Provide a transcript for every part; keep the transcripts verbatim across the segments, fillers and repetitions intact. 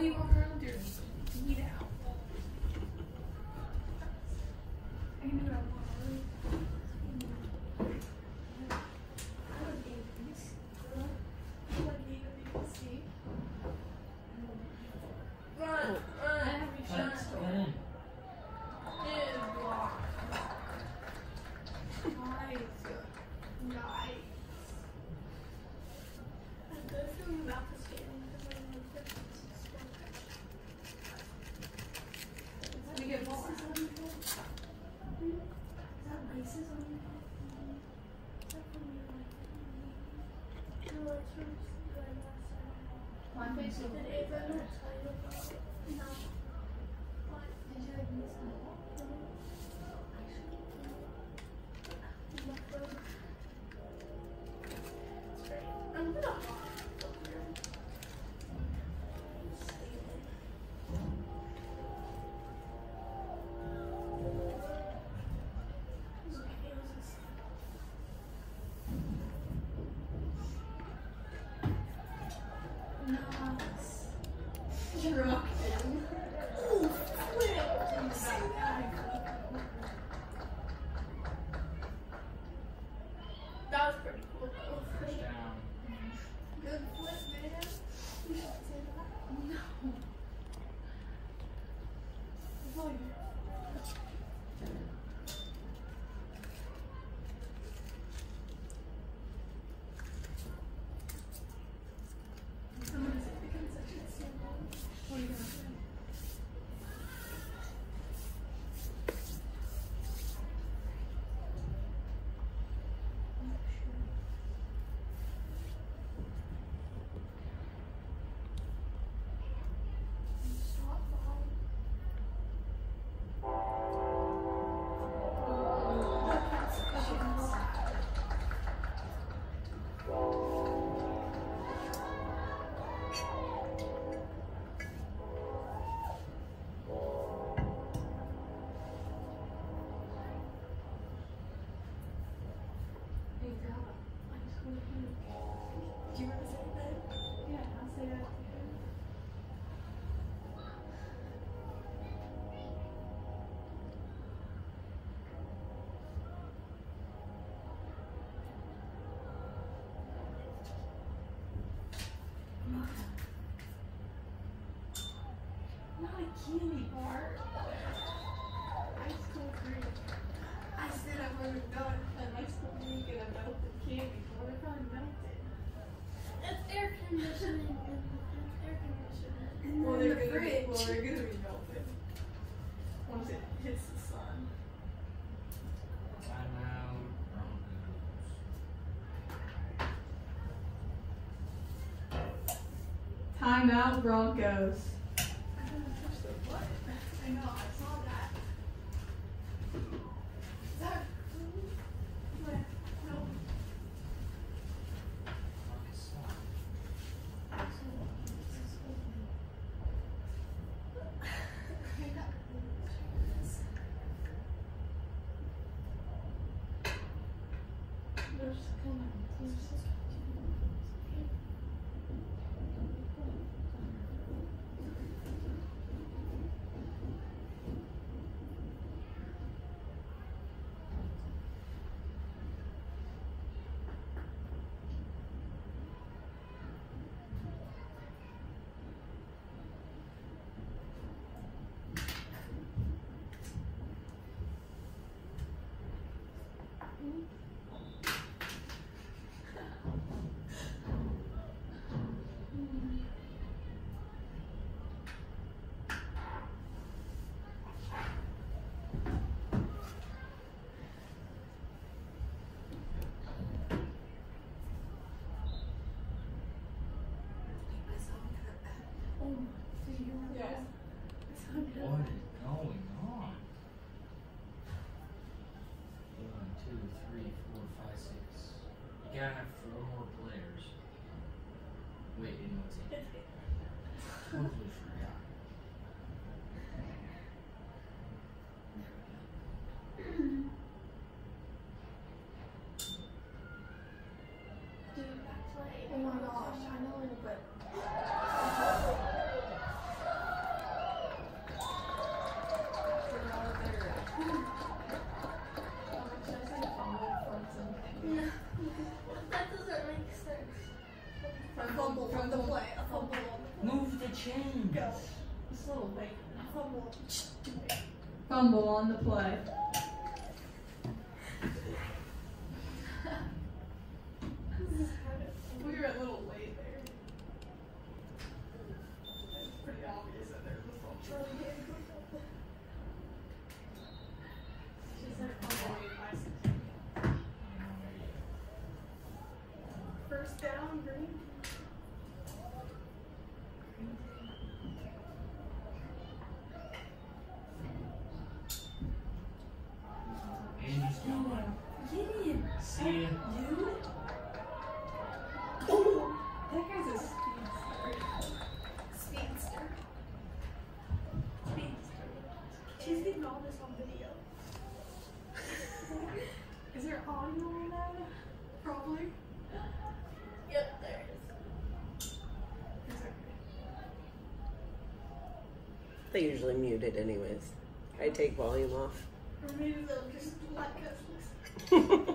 do you walk around with your feet out? I can do what I want. Run, run. I have your shot. My face is no. Did you like this one? I'm gonna That was pretty cool though. Push down. Good flip, man. You should say that. No. Avoid it. Someone is become such a symbol. What are you gonna do? Do you want to say that? Yeah, I'll say that to him. Not a candy bar. Ice cold drink. I said I would have done an ice cold drink and a melted candy. What if I melted? It's air conditioning. It's air conditioning. And well, they're the gonna be, well, they're gonna be melted once it hits the sun. Timeout, Broncos. Timeout, Broncos. I didn't touch the button. I know, I saw that. Is that cool? What? No. gotta have four more players. Wait, in what team? Totally forgot. Dude, that's like, oh my gosh, I know, but James. Go. This little bacon. Fumble. Fumble on the play. We were a little late there. It's pretty obvious that there was a fumble. She said fumble made by Centennial. First down, green. And he's gone. Gideon. See ya. Dude. Oh, that guy's a speedster. Speedster. Speedster. She's getting all this on video. Is there audio on that? Probably. Yep, there it is. They usually mute it anyways. I take volume off. Or maybe they'll just let us listen.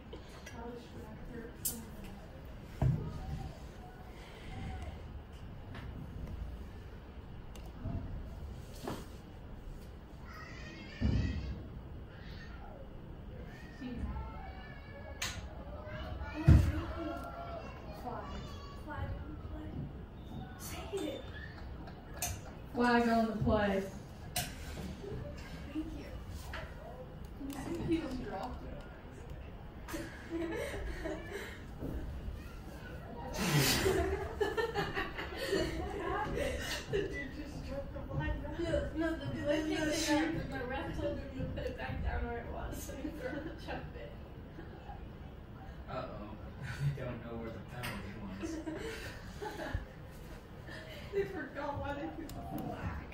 Flag on the play. Thank you. I think he just dropped it. The dude just dropped the flag. No, no, the play picked it up, and my ref told him to put it back down where it was, so he chucked it. Uh oh. They don't know where the penalty was. They forgot why they put the flag.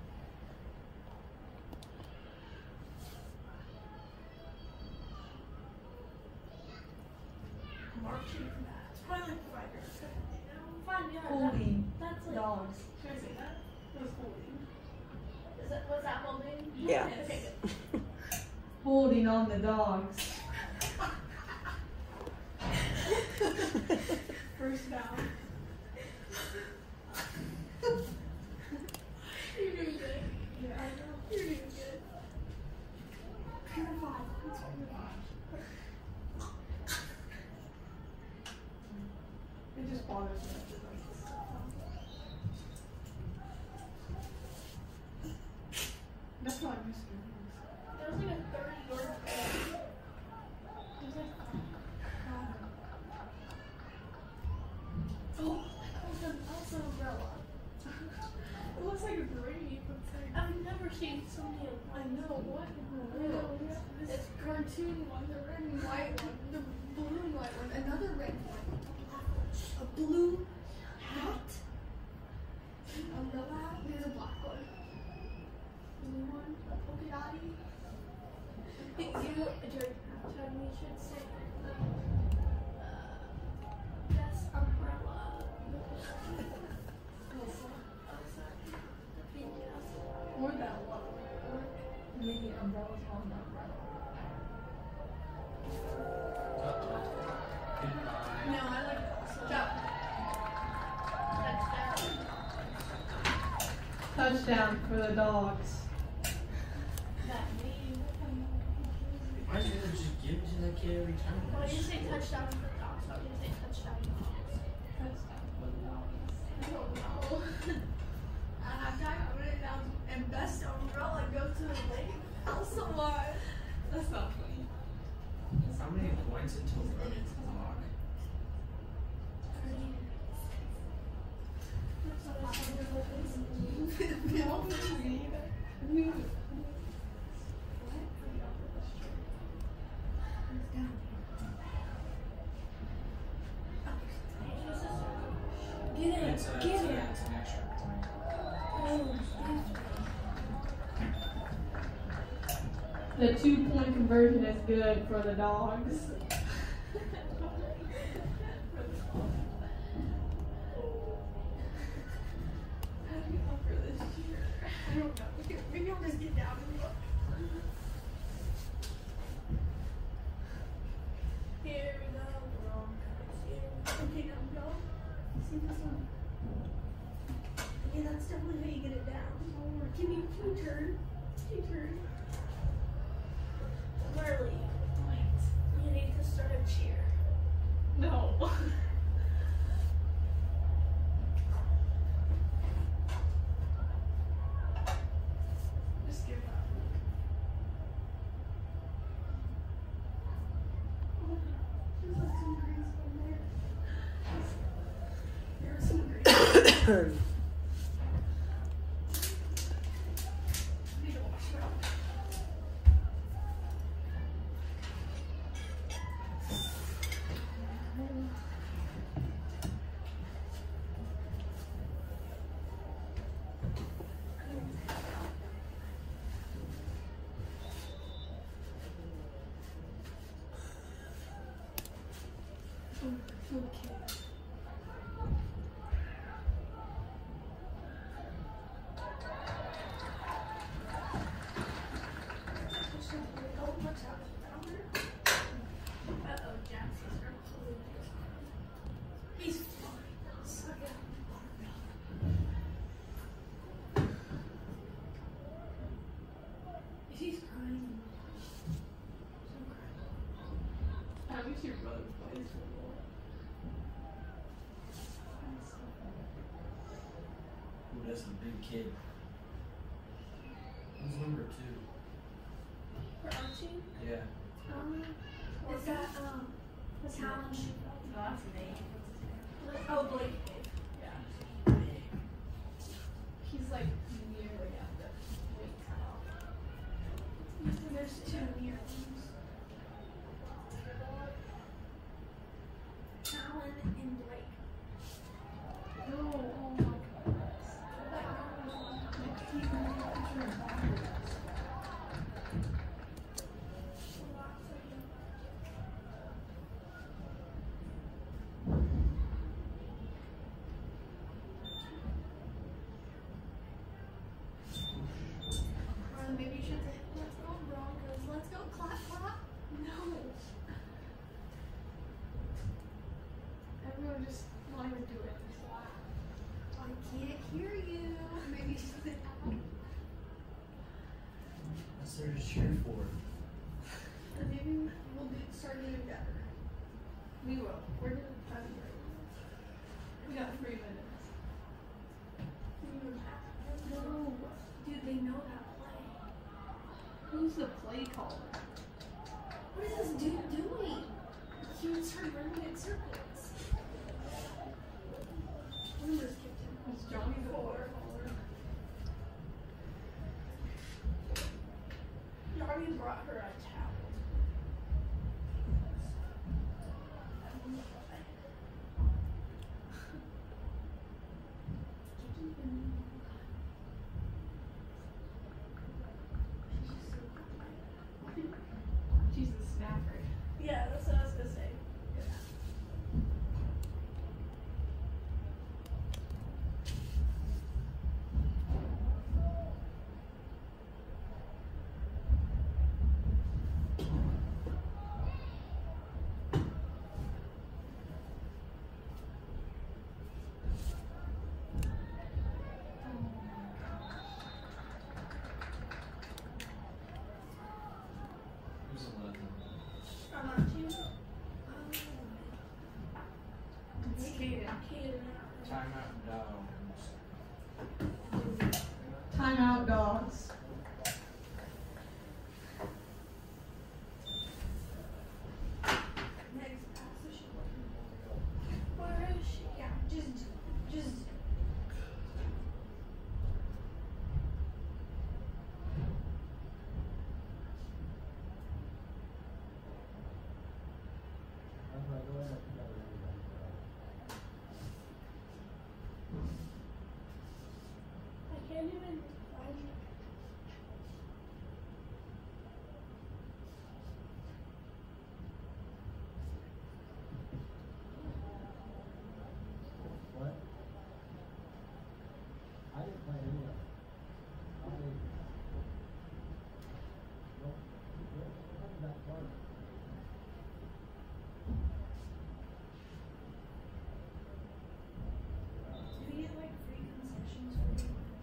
Marching match. Probably like five years ago, you know? Five yards. Holding. That, that's like. Dogs. Should I say that? It was holding. Is that, was that holding? Yeah. Okay, good. Holding on the dogs. First down. You're doing good. Yeah, I know. You're doing good. Pure five. It's pure five. It just bothers me that it like this stuff. That's why I miss you. There was like a thirty yard play. It was like, God. Oh, That was an awesome umbrella. it looks like a brain, but it's like, I've never seen so many of I them. know, what in the world? This It's cartoon one, the red and white one, the blue and white one, another red one, a blue hat, umbrella hat, there's a black one, blue one, a polka dotty. You know, during halftime we should say uh, best umbrella. Oh, sorry. The pink house. Or that one. Making umbrellas on the umbrella. Uh oh. Goodbye. No, I like that. So Touchdown. Touchdown for the dogs. That name. Why did you just give it to that kid every time? Why do you say touchdown for dogs? Why do you say touchdown dogs? touchdown for the dogs. I don't know. At halftime, I'm gonna announce and best umbrella goes to the lady house a lot. That's not funny. How many points until the clock? Get it, It's a, get it's, a, it. it's an extra point. Oh, The two point conversion is good for the dogs. how do we offer this year? I don't know. Maybe- Maybe I'll just get down and look. Here we go. Wrong. Okay, now go. See this one. Okay, that's still definitely how you get it down. Can you, can you turn? Can you turn? Marley, you need to start a cheer. No. Just give up. There's like some grease in there. There's some grease. I need to wash it off. Okay. Uh-oh, Jack's sister. He's fine. Suck it up. If he's crying, don't cry. I wish your brother plays football. Ooh, that's a big kid. Who's number two? For Archie? Yeah. Um, is that, um, Talon? No, that's Nate. Oh, Blake. Yeah. He's like nearly at the weight cutoff. There's two near ones. Talon and Blake. No, oh my goodness. Keep moving the picture backwards. Or maybe you should say, let's go Broncos, let's go clap clap. No. Everyone just wanted to do it. I can't hear you. Maybe you should say out. That's there to cheer for. Or maybe we'll do, start doing better. We will. We're gonna try to break. We got three minutes. No. Dude, they know how to play. Who's the play caller? What is this dude doing? He would start running in circles. Who was kicked him? Is Johnny the play Four. caller? Johnny brought her a towel. She's the snapper. Yeah, that's what I was gonna say. Who's eleven? I'm not you. Um, It's Kaden. Kaden. Timeout Dawgs. Timeout dogs. Next pass, so she wasn't. Where is she? Yeah, just, just. I can't even find it. What? I didn't play any of it. I played. Nope. What happened to that part? Do we get like free concessions for being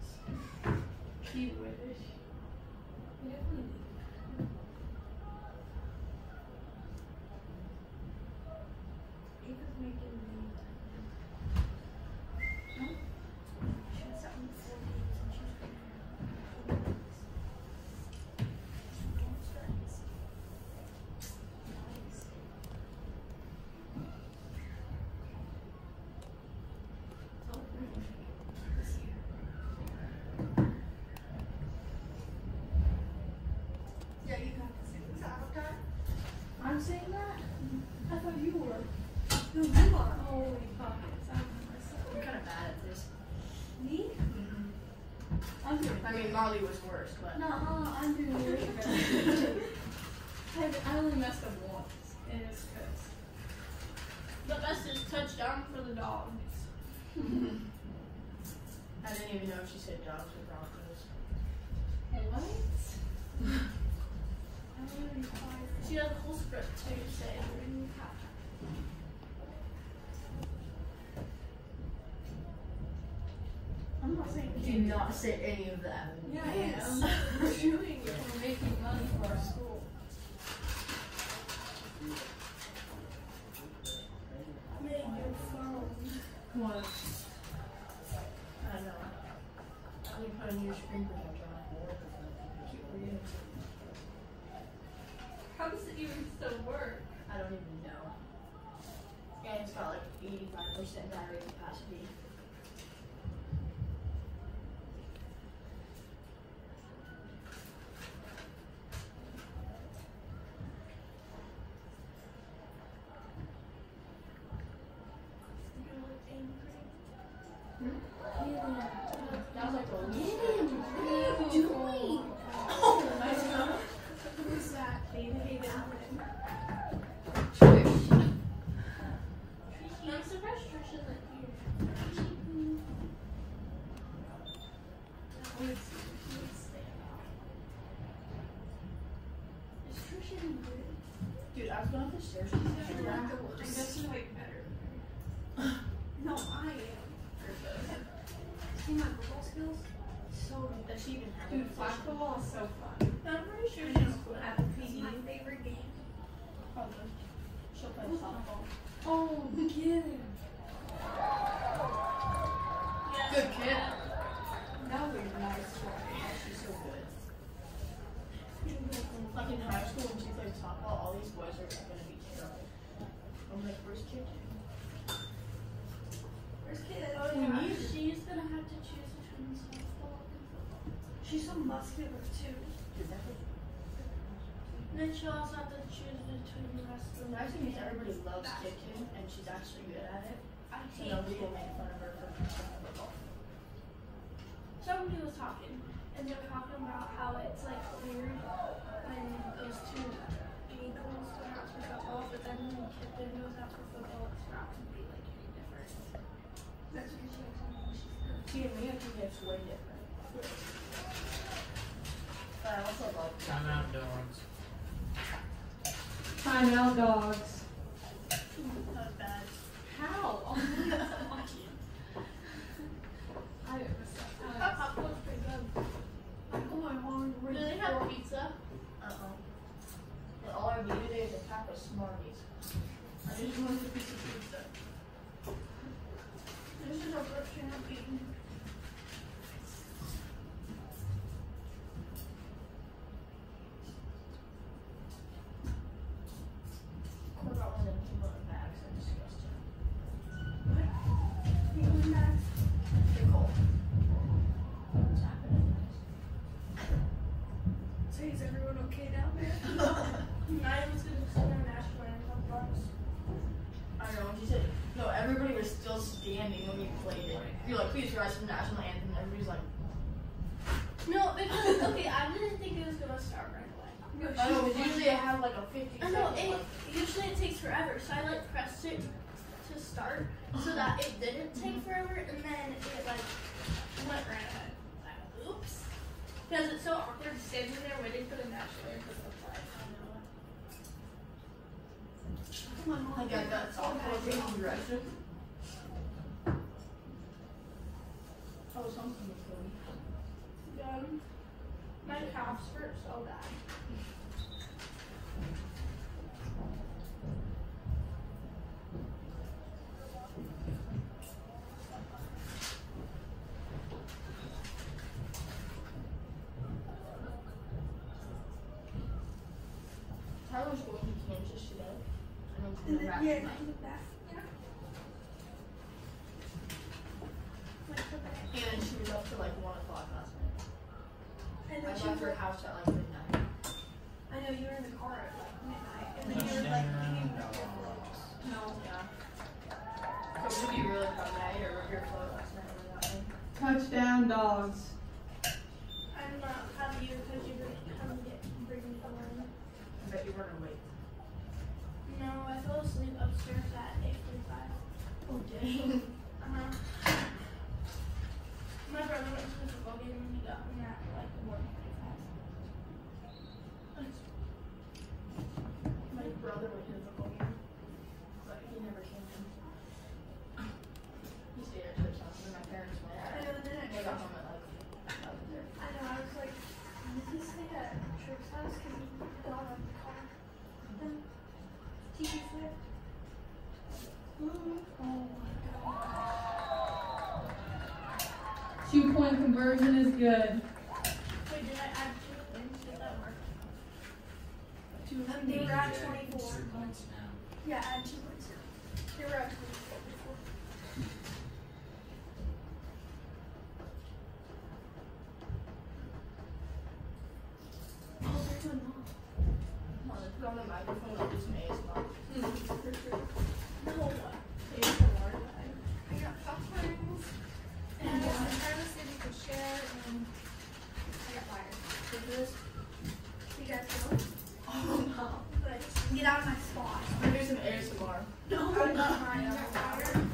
He wish. He definitely did. Ava's making me. No? She has something four games and she's gonna have four strikes. Nice. Oh, this year. Yeah, you have to sing this out of time. I'm saying that? I thought you were. No, you are. Holy pockets. I'm myself. I'm kind of bad at this. Me? I'm doing I mean, Marley was worse, but. No, uh, I'm doing way better. I, I only messed up once, and it's because. The best is touchdown for the dogs. I didn't even know if she said dogs or broncos. What? I don't even know. She had a whole script too, saying during halftime. I'm not saying Do not say any of that. Yeah, I am. We're doing it. We're making money for our school. Make your phone. What? I don't know. I'm gonna put a new screen protector on. Keep reading. How does it even still work? I don't even know. And it's got like eighty-five percent battery capacity. That was like a What are you doing? Oh my god. Who's that? Hayden. Hayden. I'm surprised Trish isn't here. Let's see. Let's stay out. Is Trish any good? Dude, I was going up the stairs. She's not the I'm worst. guessing like better. No, I am. See my football skills? So good. Does she even have Dude, a flag position? football is so fun. I'm pretty sure she's good. At the P E. My favorite game. Probably. She'll play softball. Oh, get him. Good kid. That would be nice for me. She's so good. Like in high school when she played softball, all these boys are gonna be terrible. I'm like, where's kid? Where's Kid? Oh, We yeah. need her. She's gonna have to choose between softball and football. She's so muscular too. And then she'll also have to choose between the rest of them. The nice thing is everybody loves kicking, and she's actually good at it. I So hate nobody it. will make fun of her for playing football. Somebody was talking, and they were talking about how it's like weird when those two gay girls go out for football, but then when Kipton goes out for football, it's not going to be like any different. That's because she has something she's good. See, and me, I think it's way different. But I also love Time out, dogs. Time out, dogs. not bad. How? Oh, I didn't miss that. That popcorn's pretty good. Oh, I want to Do they have pizza? Uh-oh. But all I need today is a pack of Smarties. I just want a piece of pizza. This is our first time eating. What about one of them peanut bags? They're disgusting. What? You going back? They're cold. What's happening? So is everyone okay down there? I was gonna sit on national anthem box. I know, and she said, no, everybody was still standing when we played it. You're like, please rise for the national anthem, and everybody's like, No, because, okay, I didn't think it was going to start right away. I know, because usually I have like a fifty I second know, it, like, usually it takes forever, so I like pressed it to start so that it didn't take forever, and then it like went right away. Like, oops. Because it's so awkward standing there waiting for the national anthem to play. Come on, Mom. like I got softball taking direction. Oh, something was going. Done. calf spurt so bad. Tyler's going to Kansas today. I know he's And coming then, back yeah, tonight. coming back. Yeah. Like, okay. And then she was up till like one o'clock last night. And I then she left her was, house at like midnight. I know you were in the car at like midnight, and then you were like eating the floats. No. Yeah. So would you be really proud of me? I ate a root beer float last night when we got in. Touchdown, Dogs. I'm not proud of you because you didn't come get bring me home. I bet you weren't awake. No, I fell asleep upstairs at eight forty-five. Oh dang. Uh-huh. My brother went to the football game and he got me at like one forty-five. My brother went to the football game, but he never came in. He stayed at church house and my parents went. I know, then at They got church. home at like eleven thirty. I know, I was like, did he stay at Trick's house? Because he got out of the car. Then T V flipped. Oh my god. Two point conversion is good. Wait, did I add two points? Did that work? Two Um, they were at Yeah, twenty-four. two points now. Yeah, add two points. They were at twenty-four before. Oh, they're doing well. Come on, let's put on the microphone and do some A S M R. For sure. No. A S M R. I got popcorns. And I was trying to see if we could share, and I got fired. Look at this. You guys know? Oh no. But get out of my spot. We're gonna do some A S M R. No, I'm not mine. I got fired.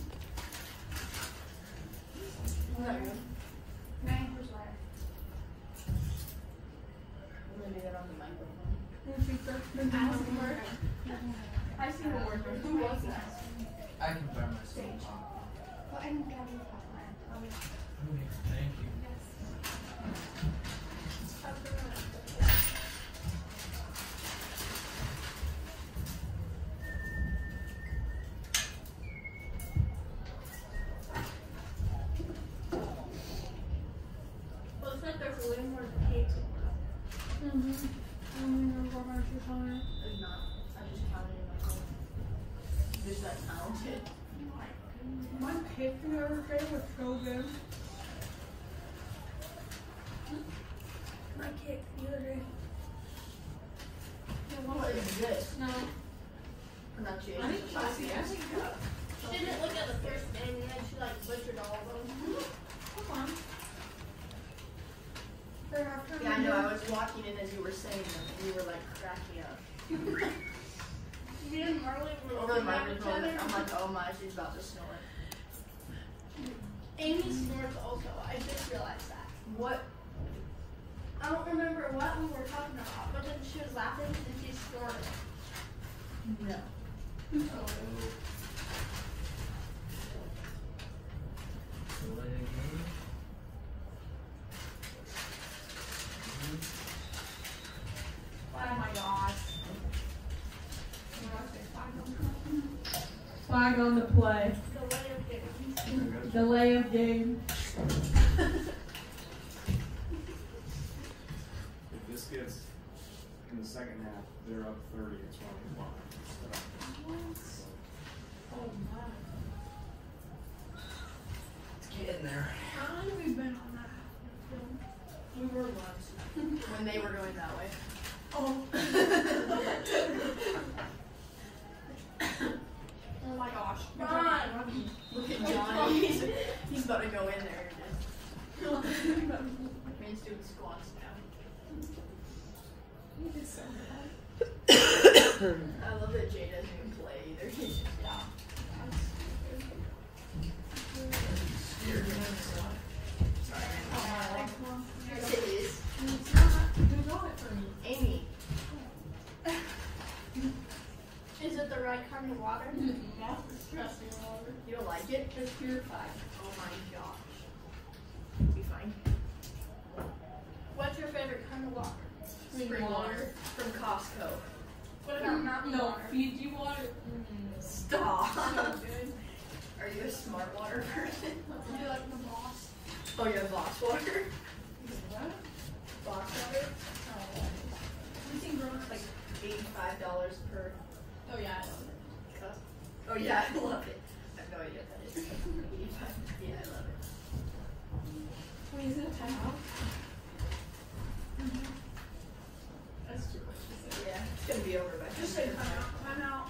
Isn't that good? Nine was fired. I'm gonna do that on the microphone. I see the word. Who was that? I can buy myself. Well, I didn't grab any popcorn. Um, Thank you. Looks like there's way more cakes in there. Mm-hmm. I don't remember how much you're talking. It's not. I just counted in my phone. Just that talented. My cake the other day was so good. My cake the other day. What is this? No. Pronunciation. I think Cassie asked you that. She didn't look at the first name and then she like butchered all of them. Come on. Then after Yeah, I know. I was walking in as you were saying them, and you were like cracking up. me and Marley were Over the looking at each microphone, other. I'm like, oh my, she's about to snort. Amy snorts also. I just realized that. What? I don't remember what we were talking about, but then she was laughing and she snorted. No. Oh. Delay game. Oh my gosh. Flag on the play. The way of getting. Delay of game. If this gets in the second half, they're up thirty, it's running line. So, Oh my. It's getting there. How long have we been on that film? We were once when they were going that way. Oh. Oh my gosh. Ron! Look at Johnny. He's, he's about to go in there and just. Man's doing squats now. I love that Jay doesn't even play either. He's just, yeah. Scared me. Sorry. Yes, it is. It's not. Who got it for me? Amy. Is it the right kind of water? No, it's disgusting water. You don't like it? It's purified. Oh my gosh. Be fine. What's your favorite kind of water? Oh yeah, I love it. I have no idea what that is. Yeah, I love it. Wait, is it a timeout? That's too much to say. Yeah, it's gonna be over by Just say timeout. Timeout.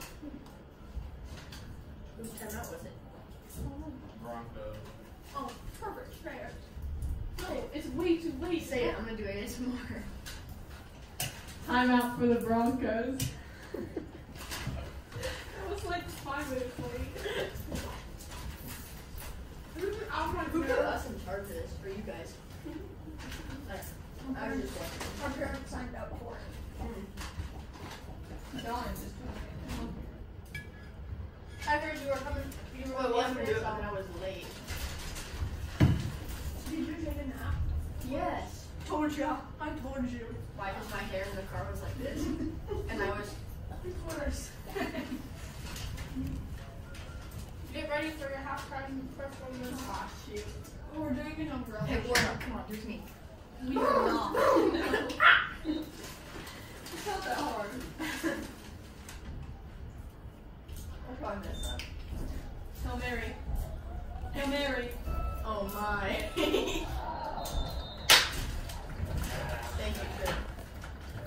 Whose timeout was it? Broncos. Oh, perfect. Fair. No, it's way too late. Say it. I'm gonna do it some more. Timeout for the Broncos. That was like five minutes late. I'm not Who put good. us in charge of this? Or you guys? I was just wondering. Our parents signed up for it. John just told me. I heard you were coming. You were Well, it wasn't yesterday, doing it so- when I was late. Did you take a nap? Yes. Told ya. I told you. Why? Because my hair in the car was like this, and I was. Of course. Get ready for your halftime performance. Ah, shoot. Oh, we're doing an umbrella. Hey, warm up. Come on, do it to me. We are not. No. It's not that hard. I'll probably mess up. Hail Mary. Hail Mary. Oh my. Thank you, Trip.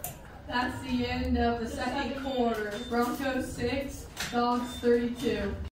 That's the end of the second quarter. Broncos six, Dogs thirty-two.